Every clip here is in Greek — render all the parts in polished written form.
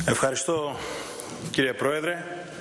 Ευχαριστώ, κύριε Πρόεδρε.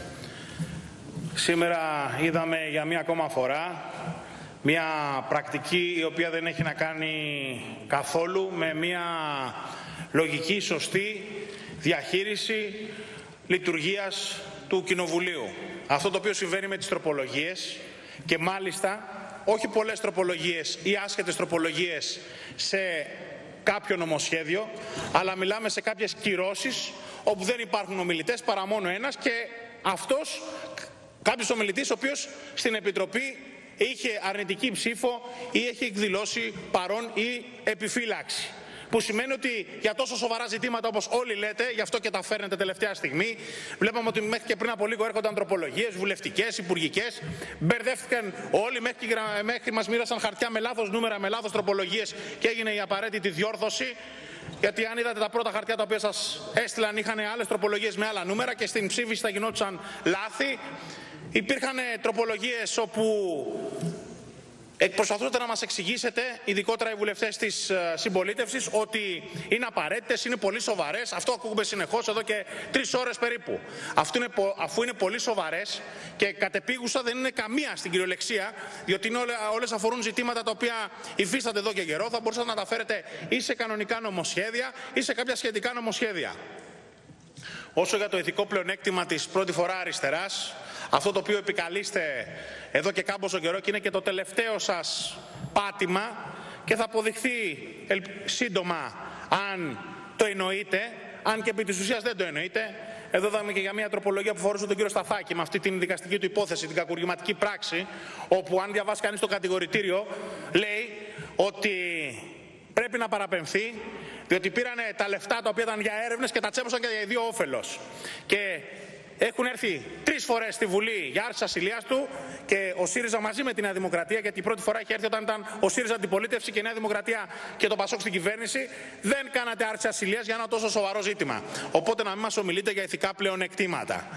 Σήμερα είδαμε για μία ακόμα φορά μία πρακτική η οποία δεν έχει να κάνει καθόλου με μία λογική, σωστή διαχείριση λειτουργίας του Κοινοβουλίου. Αυτό το οποίο συμβαίνει με τις τροπολογίες, και μάλιστα όχι πολλές τροπολογίες ή άσχετες τροπολογίες σε κάποιο νομοσχέδιο, αλλά μιλάμε σε κάποιες κυρώσεις όπου δεν υπάρχουν ομιλητές παρά μόνο ένας, και αυτός κάποιος ομιλητής ο οποίος στην Επιτροπή είχε αρνητική ψήφο ή έχει εκδηλώσει παρόν ή επιφύλαξη. Που σημαίνει ότι για τόσο σοβαρά ζητήματα όπως όλοι λέτε, γι' αυτό και τα φέρνετε τελευταία στιγμή, βλέπαμε ότι μέχρι και πριν από λίγο έρχονταν τροπολογίες βουλευτικές, υπουργικές, μπερδεύτηκαν όλοι, μέχρι μας μοίρασαν χαρτιά με λάθος νούμερα, με λάθος τροπολογίες και έγινε η απαραίτητη διόρθωση. Γιατί αν είδατε τα πρώτα χαρτιά τα οποία σας έστειλαν, είχαν άλλες τροπολογίες με άλλα νούμερα και στην ψήφιση θα γινόντουσαν λάθη. Υπήρχαν τροπολογίες όπου προσπαθούσατε να μας εξηγήσετε, ειδικότερα οι βουλευτές της συμπολίτευσης, ότι είναι απαραίτητες, είναι πολύ σοβαρές. Αυτό ακούμε συνεχώς εδώ και 3 ώρες περίπου. Αφού είναι πολύ σοβαρές και κατεπίγουσα, δεν είναι καμία στην κυριολεξία, διότι όλες αφορούν ζητήματα τα οποία υφίστανται εδώ και καιρό, θα μπορούσατε να τα φέρετε ή σε κανονικά νομοσχέδια ή σε κάποια σχετικά νομοσχέδια. Όσο για το ηθικό πλεονέκτημα της πρώτη φορά αριστεράς, αυτό το οποίο επικαλείστε εδώ και κάμποσο καιρό και είναι και το τελευταίο σας πάτημα και θα αποδειχθεί σύντομα αν το εννοείτε, αν και επί της ουσίας δεν το εννοείτε. Εδώ είδαμε και για μια τροπολογία που φορούσε τον κύριο Σταθάκη με αυτή την δικαστική του υπόθεση, την κακουργηματική πράξη, όπου αν διαβάσει κανείς το κατηγορητήριο λέει ότι πρέπει να παραπεμφθεί, διότι πήρανε τα λεφτά τα οποία ήταν για έρευνες και τα τσέπωσαν και για ιδίο όφελος. Και έχουν έρθει 3 φορές στη Βουλή για άρση ασυλίας του και ο ΣΥΡΙΖΑ μαζί με τη Νέα Δημοκρατία, γιατί η πρώτη φορά είχε έρθει όταν ήταν ο ΣΥΡΙΖΑ αντιπολίτευση και η Νέα Δημοκρατία και το ΠΑΣΟΚ στην κυβέρνηση, δεν κάνατε άρση ασυλίας για ένα τόσο σοβαρό ζήτημα. Οπότε να μην μας ομιλείτε για ηθικά πλεονεκτήματα.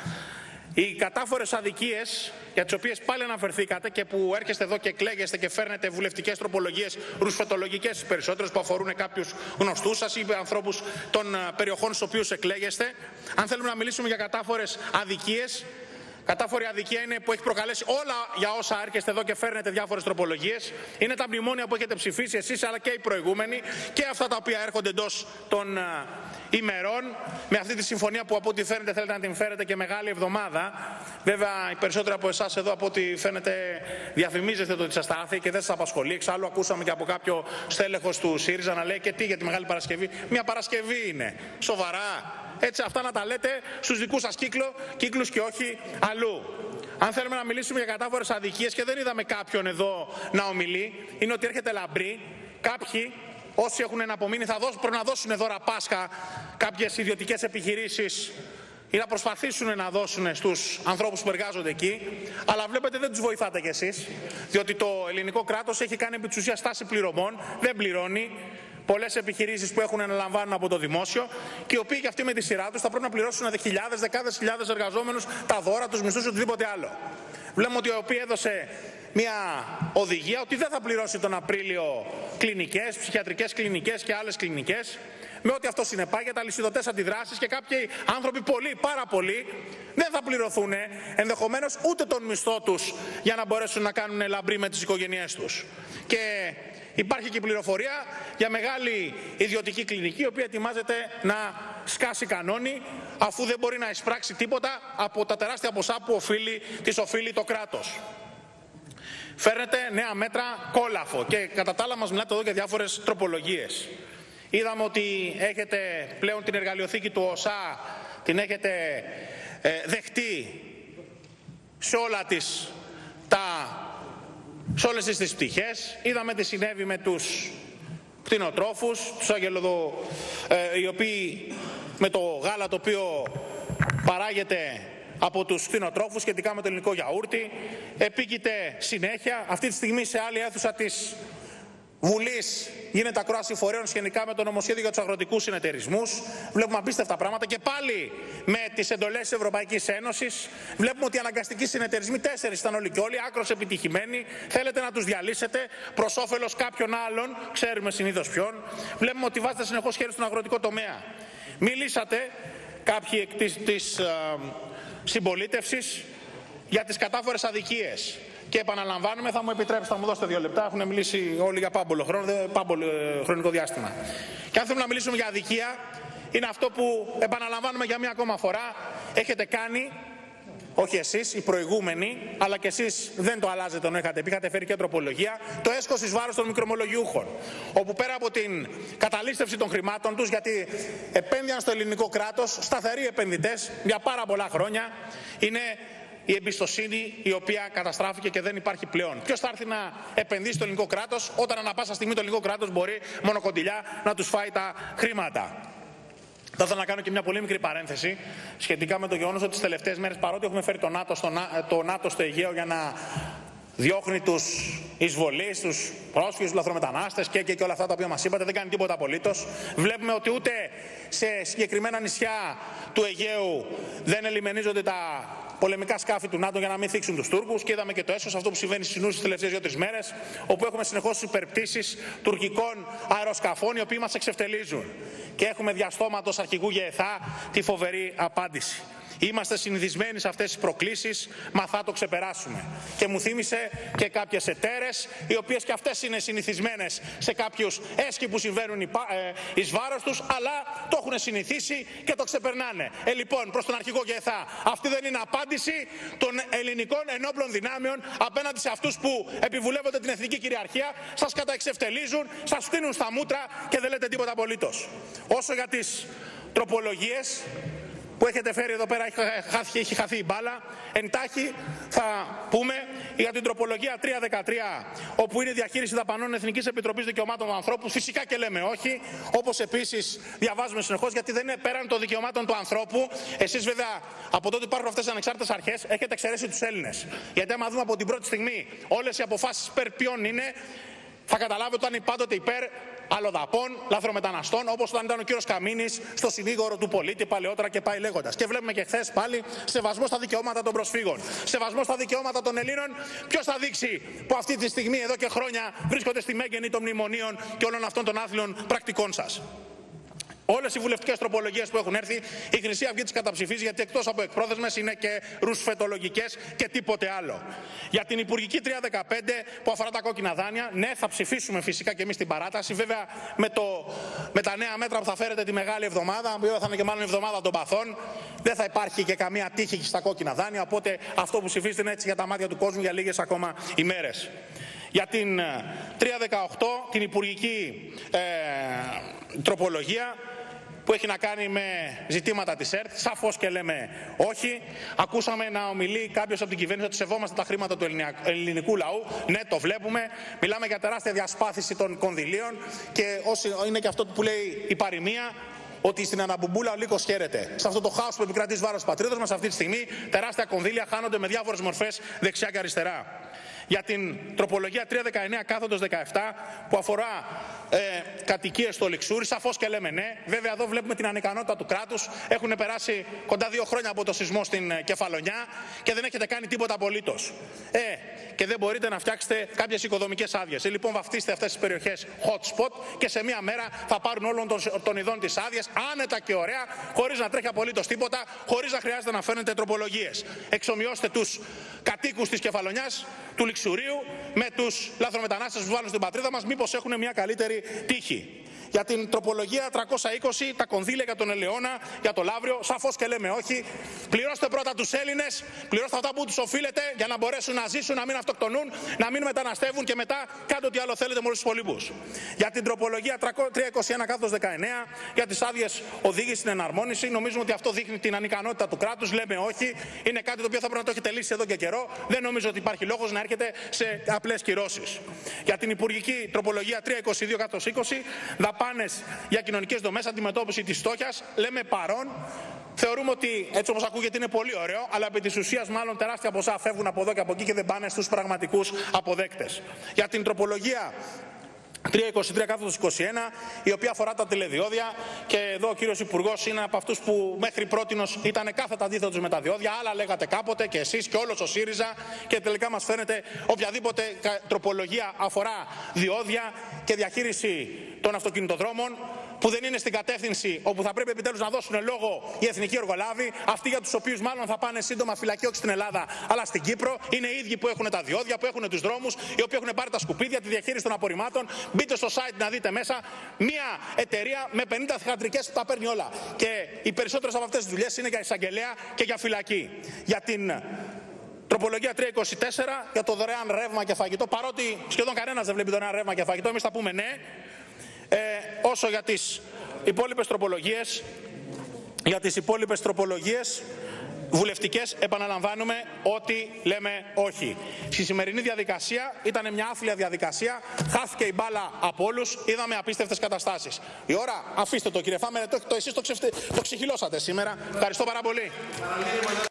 Οι κατάφορες αδικίες για τις οποίες πάλι αναφερθήκατε και που έρχεστε εδώ και κλαίγεστε και φέρνετε βουλευτικές τροπολογίες ρουσφετολογικές περισσότερες που αφορούν κάποιους γνωστούς σας ή ανθρώπους των περιοχών στους οποίους εκλέγεστε. Αν θέλουμε να μιλήσουμε για κατάφορες αδικίες, κατάφορη αδικία είναι που έχει προκαλέσει όλα για όσα έρχεστε εδώ και φέρνετε διάφορες τροπολογίες. Είναι τα μνημόνια που έχετε ψηφίσει εσείς αλλά και οι προηγούμενοι και αυτά τα οποία έρχονται εντός των ημερών, με αυτή τη συμφωνία που από ό,τι φαίνεται θέλετε να την φέρετε και μεγάλη εβδομάδα. Βέβαια, οι περισσότεροι από εσάς εδώ, από ό,τι φαίνεται, διαφημίζεστε το ότι σας τα και δεν σας απασχολεί. Εξάλλου, ακούσαμε και από κάποιο στέλεχος του ΣΥΡΙΖΑ να λέει και τι για τη Μεγάλη Παρασκευή. Μια Παρασκευή είναι. Σοβαρά. Έτσι, αυτά να τα λέτε στους δικούς σας κύκλους και όχι αλλού. Αν θέλουμε να μιλήσουμε για κατάφορες αδικίες και δεν είδαμε κάποιον εδώ να ομιλεί, είναι ότι έρχεται λαμπρή. Κάποιοι, όσοι έχουν εναπομείνει, πρέπει να δώσουν δώρα Πάσχα κάποιες ιδιωτικές επιχειρήσεις ή να προσπαθήσουν να δώσουν στους ανθρώπους που εργάζονται εκεί. Αλλά βλέπετε δεν τους βοηθάτε κι εσείς, διότι το ελληνικό κράτος έχει κάνει επί της ουσίας στάση πληρωμών, δεν πληρώνει. Πολλές επιχειρήσεις που έχουν αναλαμβάνουν από το δημόσιο και οι οποίοι και αυτοί με τη σειρά τους θα πρέπει να πληρώσουν χιλιάδες, δεκάδες χιλιάδες εργαζόμενους, τα δώρα, τους μισθούς, οτιδήποτε άλλο. Βλέπουμε ότι ο οποίος έδωσε μια οδηγία ότι δεν θα πληρώσει τον Απρίλιο κλινικές, ψυχιατρικές κλινικές και άλλες κλινικές, με ό,τι αυτό συνεπάγεται, αλυσιδωτές αντιδράσεις και κάποιοι άνθρωποι, πάρα πολλοί, δεν θα πληρωθούν ενδεχομένως ούτε τον μισθό τους για να μπορέσουν να κάνουν λαμπρή με τις οικογένειές τους. Και υπάρχει και πληροφορία για μεγάλη ιδιωτική κλινική, η οποία ετοιμάζεται να σκάσει κανόνι, αφού δεν μπορεί να εισπράξει τίποτα από τα τεράστια ποσά που της οφείλει το κράτος. Φέρνετε νέα μέτρα κόλαφο και κατά τα άλλα μας μιλάτε εδώ για διάφορες τροπολογίες. Είδαμε ότι έχετε πλέον την εργαλειοθήκη του ΟΣΑ, την έχετε δεχτεί σε όλες τις πτυχές. Είδαμε τι συνέβη με τους κτηνοτρόφους, οι οποίοι με το γάλα το οποίο παράγεται από τους κτηνοτρόφους σχετικά με το ελληνικό γιαούρτι. Επίκειται συνέχεια. Αυτή τη στιγμή σε άλλη αίθουσα της Βουλής γίνεται ακρόαση φορέων σχετικά με το νομοσχέδιο για τους αγροτικούς συνεταιρισμούς. Βλέπουμε απίστευτα πράγματα και πάλι με τις εντολές της Ευρωπαϊκής Ένωσης. Βλέπουμε ότι οι αναγκαστικοί συνεταιρισμοί, 4 ήταν όλοι και όλοι, άκρως επιτυχημένοι. Θέλετε να τους διαλύσετε προς όφελος κάποιων άλλων, ξέρουμε συνήθως ποιον. Βλέπουμε ότι βάζετε συνεχώς χέρι στον αγροτικό τομέα. Μιλήσατε κάποιοι της συμπολίτευσης για τις κατάφορες αδικίες. Και επαναλαμβάνουμε, θα μου επιτρέψετε, θα μου δώσετε 2 λεπτά, έχουν μιλήσει όλοι για πάμπολο χρονικό διάστημα. Και αν θέλουμε να μιλήσουμε για αδικία, είναι αυτό που επαναλαμβάνουμε για μία ακόμα φορά, έχετε κάνει, όχι εσείς, οι προηγούμενοι, αλλά και εσείς δεν το αλλάζετε ενώ είχατε φέρει και τροπολογία, το έσχος εις βάρος των μικρομολογιούχων. Όπου πέρα από την καταλήστευση των χρημάτων τους, γιατί επένδυαν στο ελληνικό κράτος, σταθεροί επενδυτές για πάρα πολλά χρόνια, είναι η εμπιστοσύνη η οποία καταστράφηκε και δεν υπάρχει πλέον. Ποιος θα έρθει να επενδύσει στο ελληνικό κράτος όταν ανά πάσα στιγμή το ελληνικό κράτος μπορεί μονοκοντιλιά να τους φάει τα χρήματα. Θα ήθελα να κάνω και μια πολύ μικρή παρένθεση σχετικά με το γεγονός ότι τις τελευταίες μέρες, παρότι έχουμε φέρει το ΝΑΤΟ στο Αιγαίο για να διώχνει τους εισβολείς, τους πρόσφυγες, τους λαθρομετανάστες και όλα αυτά τα οποία μας είπατε, δεν κάνει τίποτα απολύτως. Βλέπουμε ότι ούτε σε συγκεκριμένα νησιά του Αιγαίου δεν ελιμενίζονται τα πολεμικά σκάφη του ΝΑΤΟ για να μην θίξουν τους Τούρκους, και είδαμε και το έσχος αυτό που συμβαίνει στις νους τις τελευταίες 2-3 μέρες, όπου έχουμε συνεχώς υπερπτήσεις τουρκικών αεροσκαφών οι οποίοι μας εξευτελίζουν. Και έχουμε διαστόματος αρχηγού ΓΕΘΑ τη φοβερή απάντηση. Είμαστε συνηθισμένοι σε αυτές τις προκλήσεις, μα θα το ξεπεράσουμε. Και μου θύμισε και κάποιες εταίρες, οι οποίες και αυτές είναι συνηθισμένες σε κάποιους έσχοι που συμβαίνουν εις βάρος τους, αλλά το έχουν συνηθίσει και το ξεπερνάνε. Λοιπόν, προς τον αρχηγό ΓΕΘΑ, αυτή δεν είναι απάντηση των ελληνικών ενόπλων δυνάμεων απέναντι σε αυτούς που επιβουλεύονται την εθνική κυριαρχία, σας καταεξευτελίζουν, σας φτύνουν στα μούτρα και δεν λέτε τίποτα απολύτως. Όσο για τις τροπολογίες που έχετε φέρει εδώ πέρα, έχει χαθεί η μπάλα. Εντάχει θα πούμε για την τροπολογία 313, όπου είναι η διαχείριση δαπανών Εθνικής Επιτροπής Δικαιωμάτων του Ανθρώπου. Φυσικά και λέμε όχι, όπως επίσης διαβάζουμε συνεχώς, γιατί δεν είναι πέραν των δικαιωμάτων του ανθρώπου. Εσείς βέβαια, από τότε υπάρχουν αυτές τις ανεξάρτητες αρχές, έχετε εξαιρέσει τους Έλληνες. Γιατί άμα δούμε από την πρώτη στιγμή όλες οι αποφάσεις υπέρ ποιον είναι, θα καταλάβετε ότι ήταν πάντοτε υπέρ αλλοδαπών, λαθρομεταναστών, όπως όταν ήταν ο κύριος Καμίνης στο συνήγορο του πολίτη παλαιότερα και πάει λέγοντας. Και βλέπουμε και χθες πάλι σεβασμό στα δικαιώματα των προσφύγων, σεβασμό στα δικαιώματα των Ελλήνων. Ποιος θα δείξει που αυτή τη στιγμή εδώ και χρόνια βρίσκονται στη μέγενη των μνημονίων και όλων αυτών των άθλιων πρακτικών σας? Όλες οι βουλευτικές τροπολογίες που έχουν έρθει, η Χρυσή Αυγή τις καταψηφίζει, γιατί εκτός από εκπρόθεσμες είναι και ρουσφετολογικές και τίποτε άλλο. Για την Υπουργική 315 που αφορά τα κόκκινα δάνεια, ναι, θα ψηφίσουμε φυσικά και εμείς την παράταση. Βέβαια με τα νέα μέτρα που θα φέρετε τη Μεγάλη Εβδομάδα, που θα είναι και μάλλον η Εβδομάδα των Παθών, δεν θα υπάρχει και καμία τύχη στα κόκκινα δάνεια. Οπότε αυτό που ψηφίζετε είναι έτσι για τα μάτια του κόσμου για λίγες ακόμα ημέρες. Για την 318, την Υπουργική τροπολογία, που έχει να κάνει με ζητήματα της ΕΡΤ, σαφώς και λέμε όχι. Ακούσαμε να ομιλεί κάποιος από την κυβέρνηση ότι σεβόμαστε τα χρήματα του ελληνικού λαού. Ναι, το βλέπουμε. Μιλάμε για τεράστια διασπάθηση των κονδυλίων και είναι και αυτό που λέει η παροιμία, ότι στην αναμπουμπούλα ο λύκος χαίρεται. Σε αυτό το χάος που επικρατεί εις βάρος της πατρίδας μας αυτή τη στιγμή, τεράστια κονδύλια χάνονται με διάφορες μορφές δεξιά και αριστερά. Για την τροπολογία 319/17 που αφορά κατοικίες στο Λιξούρι, σαφώς και λέμε ναι. Βέβαια εδώ βλέπουμε την ανικανότητα του κράτους. Έχουν περάσει κοντά 2 χρόνια από το σεισμό στην Κεφαλονιά και δεν έχετε κάνει τίποτα απολύτως. Και δεν μπορείτε να φτιάξετε κάποιες οικοδομικές άδειες. Λοιπόν, βαφτίστε αυτές τις περιοχές hot spot και σε μία μέρα θα πάρουν όλων των ειδών τις άδειες, άνετα και ωραία, χωρίς να τρέχει απολύτως τίποτα, χωρίς να χρειάζεται να φέρνετε τροπολογίες. Εξομοιώστε τους κατοίκους της Κεφαλονιάς, του Λιξουρίου, με τους λαθρομετανάστες που βάλουν στην πατρίδα μας, μήπως έχουν μια καλύτερη τύχη. Για την τροπολογία 320, τα κονδύλια για τον Ελαιώνα, για το Λαύριο, σαφώς και λέμε όχι. Πληρώστε πρώτα τους Έλληνες, πληρώστε αυτά που τους οφείλετε για να μπορέσουν να ζήσουν, να μην αυτοκτονούν, να μην μεταναστεύουν και μετά κάντε ό,τι άλλο θέλετε με όλους τους υπολείπους. Για την τροπολογία 321/19, για τις άδειες οδήγησης στην εναρμόνιση, νομίζουμε ότι αυτό δείχνει την ανικανότητα του κράτους. Λέμε όχι. Είναι κάτι το οποίο θα πρέπει να το έχετε λύσει εδώ και καιρό. Δεν νομίζω ότι υπάρχει λόγος να έρχεται σε απλές κυρώσεις. Για την Υπουργική τροπολογία 322/20, δαπάνες για κοινωνικές δομές, αντιμετώπιση της φτώχειας, λέμε παρόν. Θεωρούμε ότι έτσι όπως ακούγεται είναι πολύ ωραίο, αλλά επί της ουσίας μάλλον τεράστια ποσά φεύγουν από εδώ και από εκεί και δεν πάνε στους πραγματικούς αποδέκτες. Για την τροπολογία 323/21, η οποία αφορά τα τηλεδιόδια, και εδώ ο κύριος Υπουργός είναι από αυτούς που μέχρι πρότινος ήταν κάθετα αντίθετος με τα διόδια, άλλα λέγατε κάποτε και εσείς και όλος ο ΣΥΡΙΖΑ, και τελικά μας φαίνεται οποιαδήποτε τροπολογία αφορά διόδια και διαχείριση των αυτοκινητοδρόμων που δεν είναι στην κατεύθυνση όπου θα πρέπει επιτέλους να δώσουν λόγο οι εθνικοί εργολάβοι, αυτοί για τους οποίους μάλλον θα πάνε σύντομα φυλακή όχι στην Ελλάδα αλλά στην Κύπρο, είναι οι ίδιοι που έχουν τα διόδια, που έχουν τους δρόμους, οι οποίοι έχουν πάρει τα σκουπίδια, τη διαχείριση των απορριμμάτων. Μπείτε στο site να δείτε μέσα. Μια εταιρεία με 50 θηγατρικές που τα παίρνει όλα. Και οι περισσότερες από αυτές τις δουλειές είναι για εισαγγελέα και για φυλακή. Για την τροπολογία 324 για το δωρεάν ρεύμα και φαγητό, παρότι σχεδόν κανένας δεν βλέπει δωρεάν ρεύμα και φαγητό, εμείς θα πούμε ναι. Όσο για τις υπόλοιπες τροπολογίες, βουλευτικές, επαναλαμβάνουμε ότι λέμε όχι. Στη σημερινή διαδικασία ήταν μια άθλια διαδικασία, χάθηκε η μπάλα από όλους, είδαμε απίστευτες καταστάσεις. Η ώρα, αφήστε το κύριε Φάμερε, εσείς το ξεχυλώσατε σήμερα. Ευχαριστώ πάρα πολύ.